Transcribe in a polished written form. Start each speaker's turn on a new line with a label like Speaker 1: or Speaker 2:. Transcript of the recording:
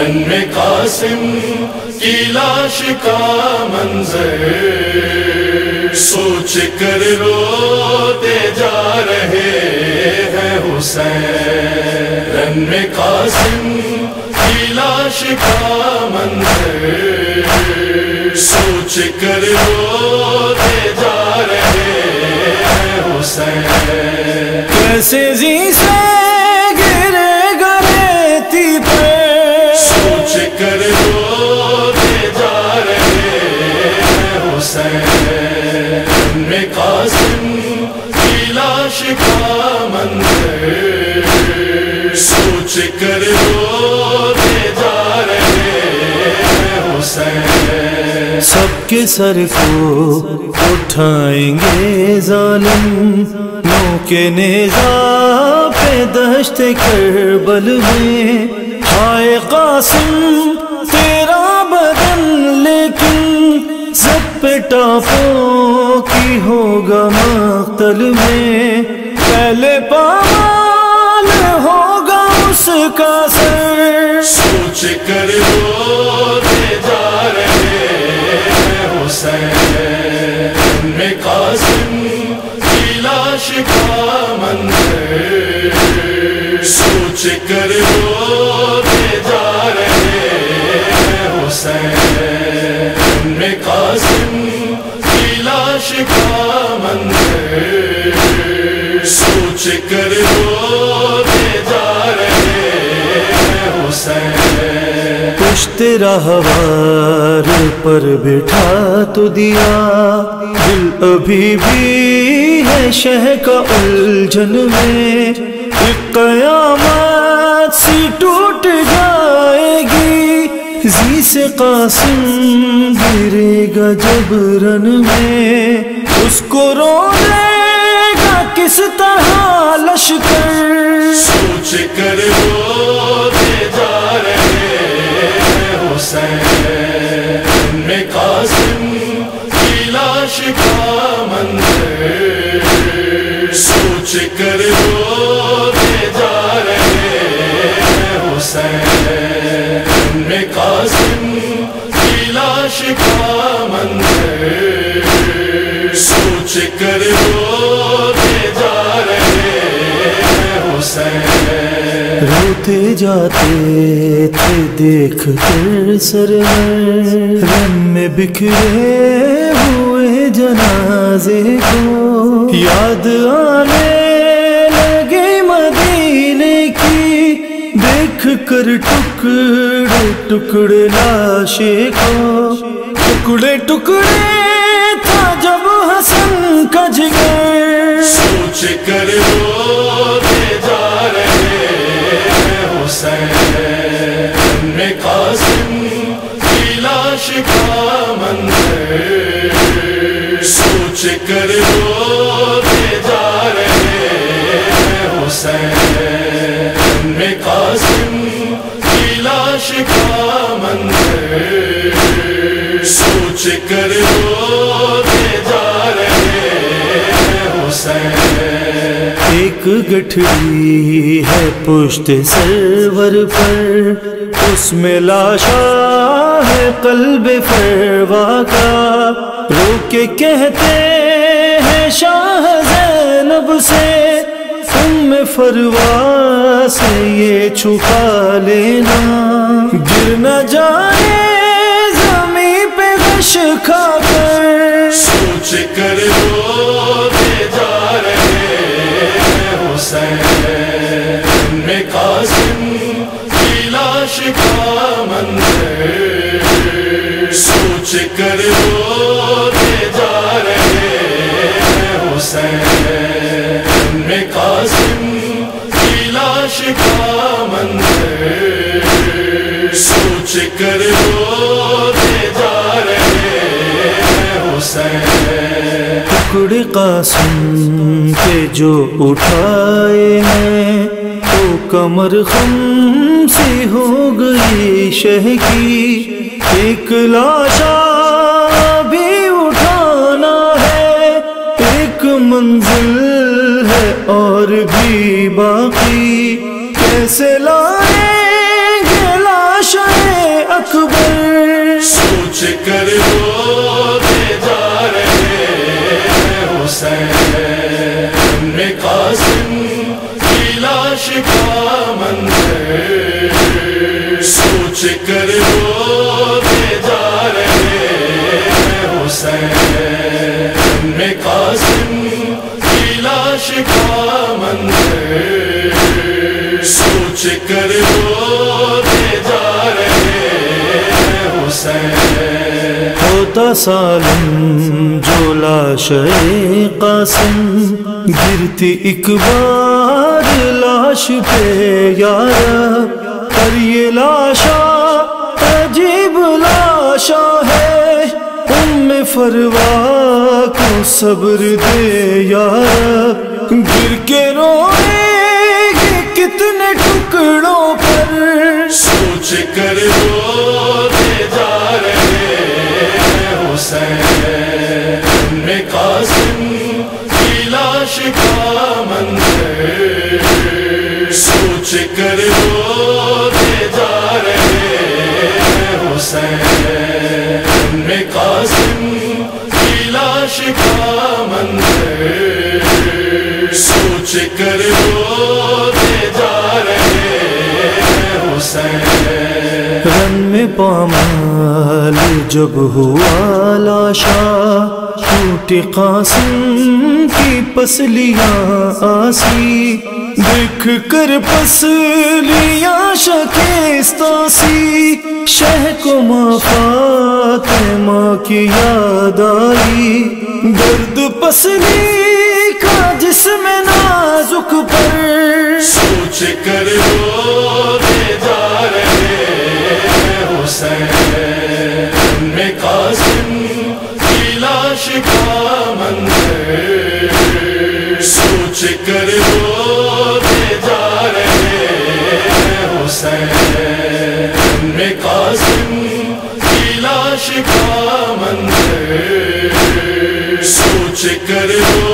Speaker 1: رن میں قاسم کی لاش کا منظر سوچ کر روتے جا رہے ہیں حسین، رن میں قاسم کی لاش کا منظر سوچ کر روتے جا رہے ہیں حسین۔
Speaker 2: کیسے زی سے گرے گا ریتی پہ
Speaker 1: سوچ کر روتے جا رہے ہیں حسین، رن میں قاسم کی لاش کا منظر سوچ کر روتے جا رہے ہیں حسین۔
Speaker 2: سب کے سر کو اٹھائیں گے ظالم نو کے نیزہ پہ دشت کربل میں، ہائے قاسم تیرا بدن لیکن سب پہ ٹاپوں کی ہوگا مقتل میں، پہلے پامال ہوگا اس کا سر۔
Speaker 1: سوچ کر روتے جا رہے ہیں حسین، رن میں قاسم کی لاش کا منظر سوچ کر روتے جا رہے ہیں حسین، رن میں قاسم کی لاش کا منظر سوچ کر روتے جا رہے ہیں حسین۔
Speaker 2: پشت راہوار پر بٹھا تو دیا، دل ابھی بھی ہے شہ کا الجھن میں، ایک قیامت سی ٹوٹ جائے گی، زی سے قاسم گرے گا جب رن میں، اس کو رونے گا کس طرح لشکر۔
Speaker 1: سوچ کر روتے جا رہے ہیں حسین، رن میں قاسم کی لاش کا منظر سوچ کر روتے جا رہے ہیں حسین، رن میں قاسم کی لاش کا منظر سوچ کر روتے جا رہے ہیں حسین۔
Speaker 2: روتے جاتے تھے دیکھ کر سرور، رن میں بکھرے ہوئے جنازے کو، یاد آنے لگے مدینے کی، دیکھ کر ٹکڑے ٹکڑے لاشے کو، ٹکڑے ٹکڑے تھا جب حسن کا جگر۔
Speaker 1: سوچ کر روتے جا رہے ہیں حسین، رن میں قاسم کی لاش کا منظر سوچ کر روتے جا رہے ہیں حسین، رن میں قاسم کی لاش کا منظر سوچ کر روتے جا رہے ہیں حسین۔
Speaker 2: ایک گٹھڑی ہے پشت سرور پر، اس میں لاشا ہے قلب فروا کا، رو کے کہتے ہیں شاہ زینب سے، ام فروا سے یہ چھپا لینا، گر نہ جائے زمین پہ غش کھا کر۔
Speaker 1: سوچ کر روتے جا رہے ہیں حسین، رن میں قاسم کی لاش کا منظر سوچ کر روتے جا رہے ہیں حسین، رن میں قاسم کی لاش کا منظر سوچ کر روتے جا رہے ہیں حسین۔
Speaker 2: ٹکڑے قاسم کے جو اٹھائے ہیں، تو کمر خم سی ہو گئی شہ کی، ایک لاشا بھی اٹھانا ہے، ایک منزل ہے اور بھی باقی، کیسے لائیں گے لاشا اکبر
Speaker 1: سوچ کر روتے جا رہے حسین میں قاسم کی لاش کا منظر سوچ کر روتے جا رہے حسین میں قاسم کی لاش کا منظر سوچ کر روتے جا رہے حسین
Speaker 2: ہوتا سالم جو لاش قاسم گرتی ایک بار لاش پہ یار پر یہ لاشا عجیب لاشا ہے ام فروا کو صبر دے یار گر کے روئے گی کتنے ٹکڑوں پر
Speaker 1: سوچ کر روتے جا رہے حسین میں قاسم کی لاش کا منظر سوچ کر روتے جا رہے حسین میں قاسم کی لاش کا منظر سوچ کر روتے جا رہے حسین
Speaker 2: رن میں پامال جب ہوا لاشا ٹوٹی قاسم کی پسلیاں آسی دیکھ کر پسلیاں شکستہ سی شہ کو ماں فاطمہ کی یاد آئی درد پسلی کا جسم نازک پر
Speaker 1: سوچ کر روتے جا رہے حسین میں قاسم کی لاش کا منظر سوچ کر روتے جا رہے حسین میں قاسم کی لاش کا منظر سوچ کر